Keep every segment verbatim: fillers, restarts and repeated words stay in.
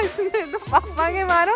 इसने तो पापा के मारो।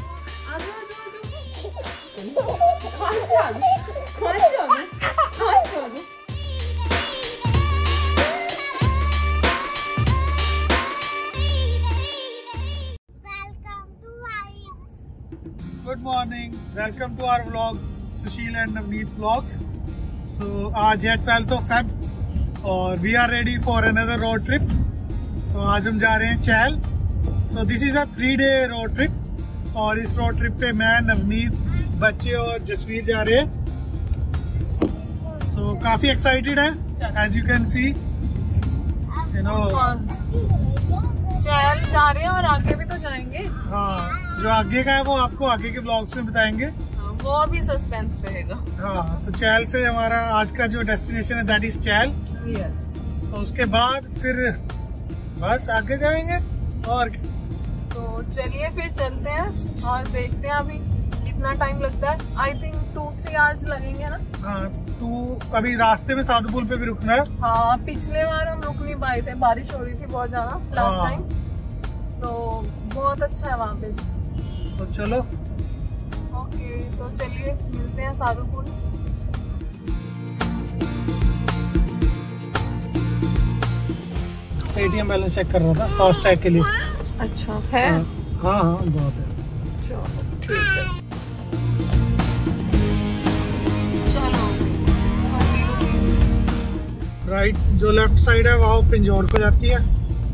Good morning, welcome to our vlog Sushil and Navneet vlogs. So आज है ट्वेल्थ ऑफ फेब और we are ready for another road trip. तो आज हम जा रहे हैं Chail. So this is a three day road trip और इस रोड ट्रिप पे मैं, नवनीत, बच्चे और जसवीर जा रहे हैं। सो so, काफी एक्साइटेड है, as you can see. You know Chail जा रहे हैं और आगे भी तो जाएंगे। हाँ, जो आगे का है वो आपको आगे के ब्लॉग्स में बताएंगे, वो भी सस्पेंस रहेगा। हाँ, तो चैल से हमारा आज का जो डेस्टिनेशन है दैट इज चैल। यस। तो उसके बाद फिर बस आगे जाएंगे और तो चलिए फिर चलते हैं और देखते हैं अभी कितना टाइम लगता है। I think two three hours लगेंगे ना। हाँ, टू अभी रास्ते में साधु पुल पे भी रुकना है। हाँ, पिछले बार हम रुक नहीं पाए थे, बारिश हो रही थी बहुत ज्यादा लास्ट टाइम। तो बहुत अच्छा है वहाँ पे। तो चलो, ओके, तो चलिए मिलते हैं Sadhu Pul. ATM balance check कर रहा था फास्ट टैग के लिए। अच्छा है? हाँ हाँ, बहुत है। चलो ठीक है, चलो। राइट, जो लेफ्ट साइड है वहाँ पिंजौर को जाती है।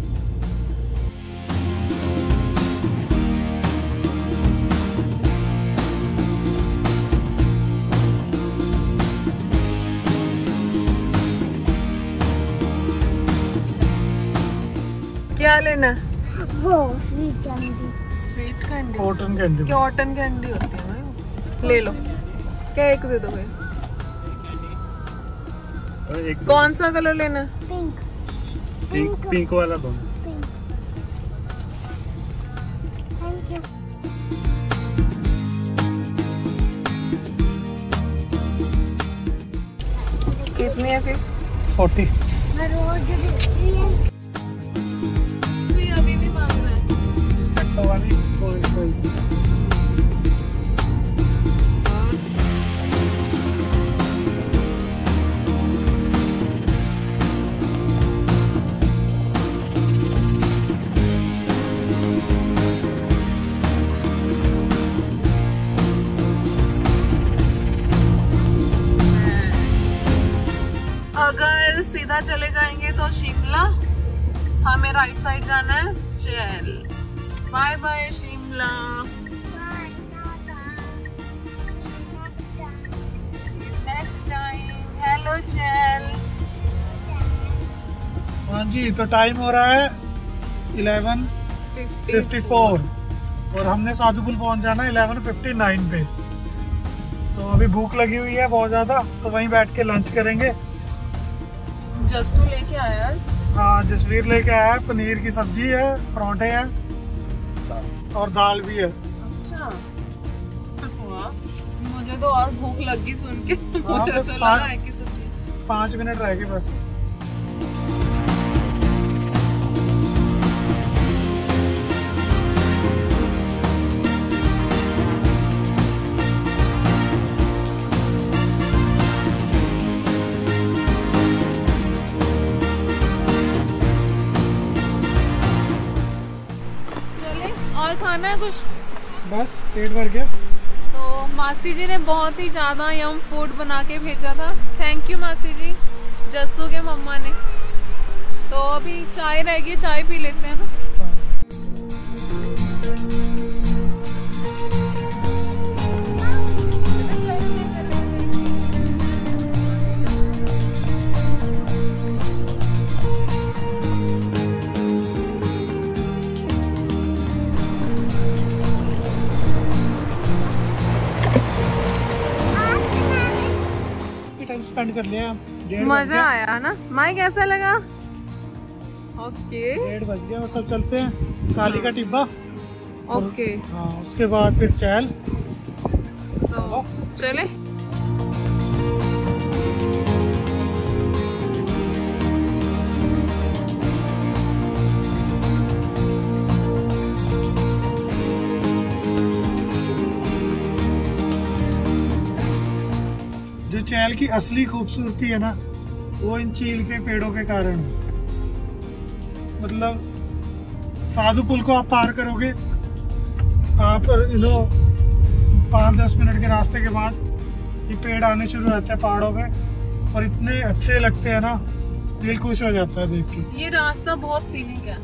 क्या लेना? वो sweet candy. Sweet candy? Cotton candy. Cotton candy होती है ना, ले लो। क्या एक दे दो भाई? कौन सा कलर लेना? पिंक। पिंक, पिंक वाला दो। पिंक। Thank you. कितनी है फीस? फोर्टी। मैं रोज देती हूँ। अभी भी मांग रहा है। चट्टो वाली कोई कोई। अगर सीधा चले जाएंगे तो शिमला, हमें राइट साइड जाना है Chail. Bye bye Shimla. Next time. Hello Chail. हाँ जी, तो टाइम हो रहा है इलेवन फिफ्टी फोर और हमने साधु पुल पहुंच जाना है इलेवन फिफ्टी नाइन पे। तो अभी भूख लगी हुई है बहुत ज्यादा, तो वहीं बैठ के लंच करेंगे। जस्सू लेके आया है। हाँ, जसवीर लेके आया है। पनीर की सब्जी है, परोठे हैं और दाल भी है। अच्छा, वाह, मुझे तो और भूख लगी सुन के। हाँ, मुझे बस तो पाँच- लगा है कि सब्जी। पाँच मिनट रह गए बस। और खाना है कुछ? बस पेट भर गया। तो मासी जी ने बहुत ही ज़्यादा यम फूड बना के भेजा था। थैंक यू मासी जी, जस्सू के मम्मा ने। तो अभी चाय रहेगी, चाय पी लेते हैं ना। स्पेंड कर लिया। मजा आया ना माई? कैसा लगा? ओके, डेढ़ बज गया और सब चलते हैं काली का टिब्बा। ओके, हाँ, उसके बाद फिर चैल। तो चले। जो चैल की असली खूबसूरती है ना, वो इन चील के पेड़ों के कारण है। मतलब साधु पुल को आप पार करोगे, आप यू नो पाँच दस मिनट के रास्ते के बाद ये पेड़ आने शुरू हो जाते हैं पहाड़ों पे, और इतने अच्छे लगते हैं ना, दिल खुश हो जाता है देख के। ये रास्ता बहुत सीनिक है।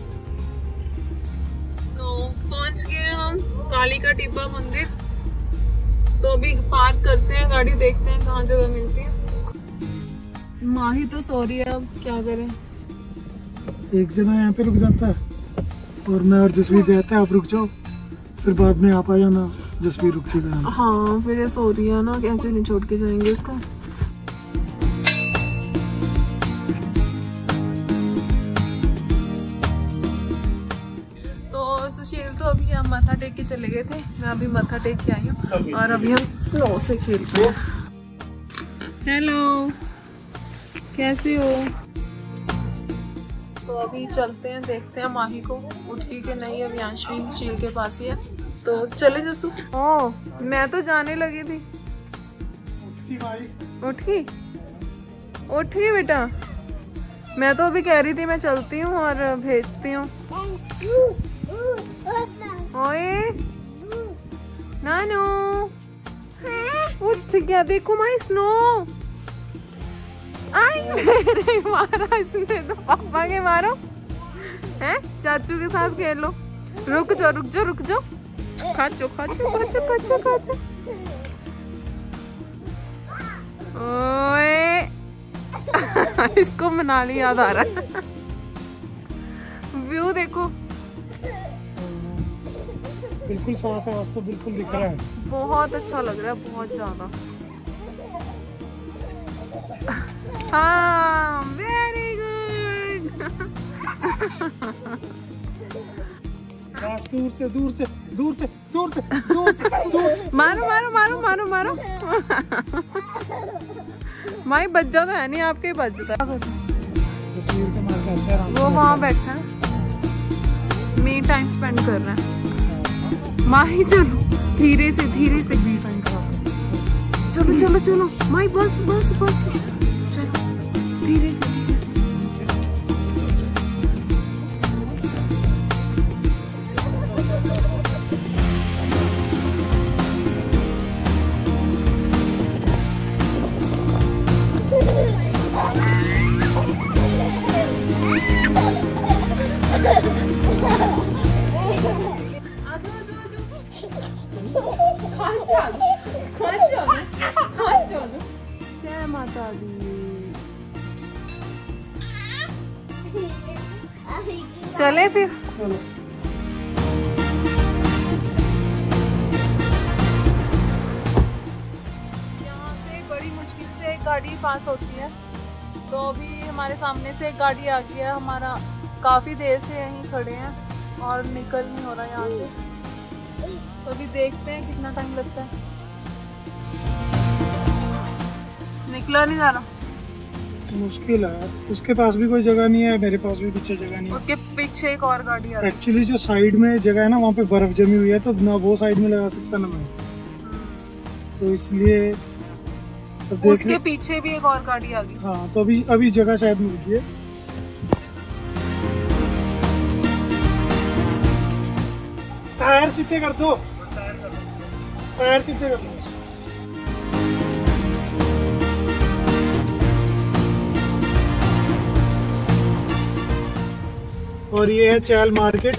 सो पहुंच गए हम काली का टिब्बा मंदिर। तो अभी पार्क करते हैं गाड़ी, देखते हैं कहाँ जगह मिलती है। माही तो सो रही है, अब क्या करें। एक जना यहाँ पे रुक जाता है और मैं और जसवीर जाते हैं, आप रुक जाओ, फिर बाद में आप आ जाना, जसवीर रुक जाएगा। हाँ फिर ये सो रही है ना, कैसे नहीं छोड़ के जाएंगे इसको। तो सुशील तो अभी हम मत्था टेक के चले गए थे, मैं अभी मत्था टेक के आई हूँ और अभी हम स्नो से खेलते हैं। हेलो, कैसे हो? तो अभी चलते हैं, देखते हैं माही को उठी के नहीं, अभी अंशवी शील के पास ही है। तो चले जसू। ओ मैं तो जाने लगी थी। उठ गई उठ गई बेटा। मैं तो अभी कह रही थी मैं चलती हूँ और भेजती हूँ। ओए नानू उठ गया, देखो माही स्नो। आई मेरे मारा इसने तो, पापा के मारो हैं, चाचू के साथ खेल लो। रुक जाओ रुक जाओ रुक जाओ, खाचो खाचो खाचो खाचो खाचो। ओए इसको मनाली याद आ रहा है। व्यू देखो, बिल्कुल साफ है, आज तो बिल्कुल दिख रहा है। बहुत अच्छा लग रहा है, बहुत ज्यादा। हाँ वेरी गुड। दूर से दूर से दूर से दूर से दूर से दूर से मारो मारो मारो मारो मारो। माई बच जाता है, नहीं आपके ही बच जाता है। वो वहाँ बैठा है, मी टाइम स्पेंड कर रहा है। माही चलो धीरे से धीरे से, चलो चलो चलो माही, बस बस बस, चलो धीरे से धीरे से। जय माता दी। चले फिर। यहाँ से बड़ी मुश्किल से एक गाड़ी पास होती है, तो अभी हमारे सामने से एक गाड़ी आ गई है। हमारा काफी देर से यहीं खड़े हैं और निकल नहीं हो रहा यहाँ से, तो अभी देखते हैं कितना टाइम लगता है। निकला नहीं जा रहा, मुश्किल है। उसके पास भी कोई जगह नहीं है, मेरे पास भी पीछे जगह नहीं है। उसके पीछे एक और गाड़ी आ रही है। एक्चुअली जो साइड में जगह है ना, वहाँ पे बर्फ जमी हुई है, तो ना वो साइड में लगा सकता ना मैं, तो इसलिए तो उसके पीछे भी एक और गाड़ी आ गई। हाँ तो अभी अभी जगह शायद मिलती है। टायर सीधे कर दो, टायर सीधे कर दो। और ये है चैल मार्केट।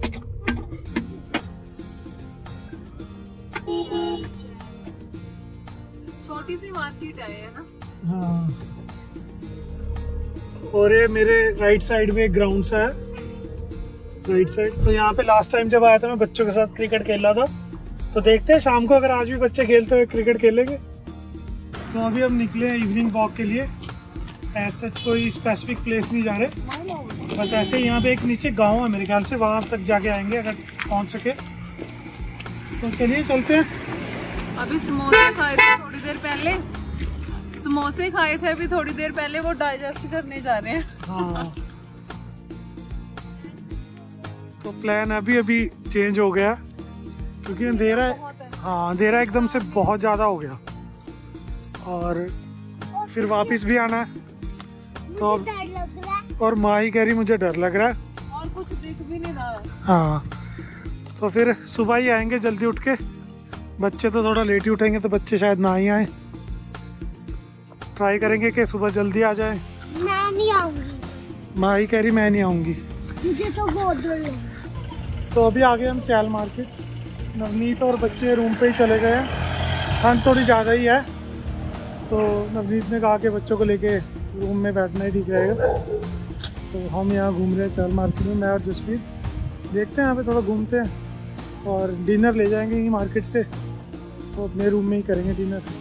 छोटी सी मार्केट है ना। हाँ, और ये मेरे राइट साइड में एक ग्राउंड सा है, राइट साइड। तो यहाँ पे लास्ट टाइम जब आया था मैं बच्चों के साथ क्रिकेट खेल रहा था, तो देखते हैं शाम को अगर आज भी बच्चे खेलते हुए क्रिकेट खेलेंगे। तो अभी हम निकले हैं इवनिंग वॉक के लिए। ऐसे कोई स्पेसिफिक प्लेस नहीं जा रहे, बस ऐसे ही यहाँ पे एक नीचे गांव है मेरे ख्याल से, वहां तक जाके आएंगे अगर पहुंच सके। तो चलिए चलते हैं। अभी समोसे खाए थे थोड़ी देर पहले, समोसे खाए थे अभी थोड़ी देर पहले, वो डाइजेस्ट करने जा रहे हैं। हाँ तो प्लान अभी अभी चेंज हो गया क्योंकि अंधेरा है। हाँ अंधेरा एकदम से बहुत ज्यादा हो गया और फिर वापस भी आना है। तो अब डर लग रहा है। और माँ ही कह रही मुझे डर लग रहा है। और कुछ दिख भी नहीं रहा है। हाँ, तो फिर सुबह ही आएंगे जल्दी उठ के। बच्चे तो थोड़ा लेट ही उठेंगे, तो बच्चे शायद ना ही आए। ट्राई करेंगे कि सुबह जल्दी आ जाए। मैं नहीं आऊंगी। माँ ही कह रही मैं नहीं आऊँगी। मुझे तो बहुत डर लग रहा है। तो अभी आ गए हम चैल मार्केट। नवनीत और बच्चे रूम पे ही चले गए हैं। ठंड थोड़ी ज़्यादा ही है, तो नवनीत ने कहा कि बच्चों को लेके रूम में बैठना ही ठीक रहेगा। तो हम यहाँ घूम रहे हैं चैल मार्केट में, मैं और जसवीर। देखते हैं यहाँ पे थोड़ा घूमते हैं और डिनर ले जाएंगे यहीं मार्केट से, तो अपने रूम में ही करेंगे डिनर।